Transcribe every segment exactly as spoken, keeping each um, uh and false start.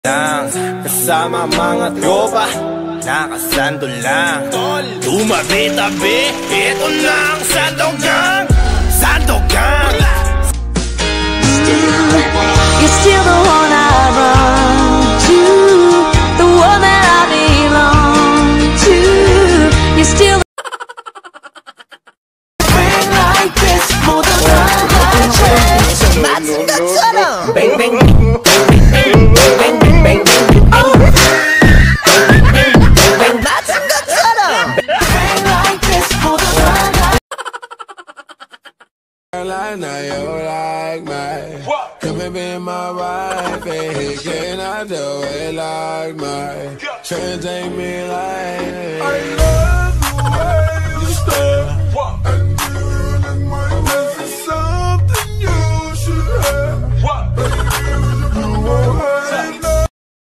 lang kasama mga tropa, nakasando lang. Tumabi-tabi, ito na ang sandogang, sandogang. Still, you're still the one I run to, the one that I belong to. You're still bang like this, more than I change. 맞은 것처럼 bang bang bang bang bang bang bang bang. I know you like me. Come and be my wife, and can I do it like me? Trans ain't me like I love the way you stare, and doing my best is something you should have. You won't have.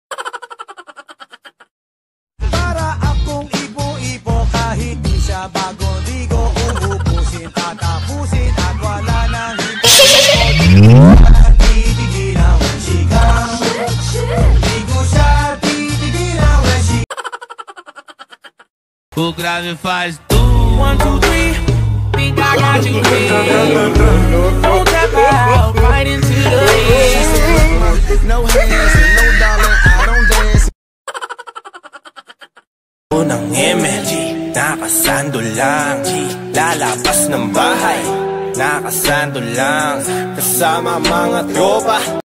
Para akong ipo-ipo kahit di siya bagong ligo, ubupusin at tapusin at wala nang titigilan when she comes. Di ko siya titigilan when she. Who classifies two? One, two, three. Think I got you here. Don't tap out, right into the head. No hands and no dollar, I don't dance. Unang M L G, nakasando lang. G, lalabas ng bahay, nakasando lang kasama mga tropa.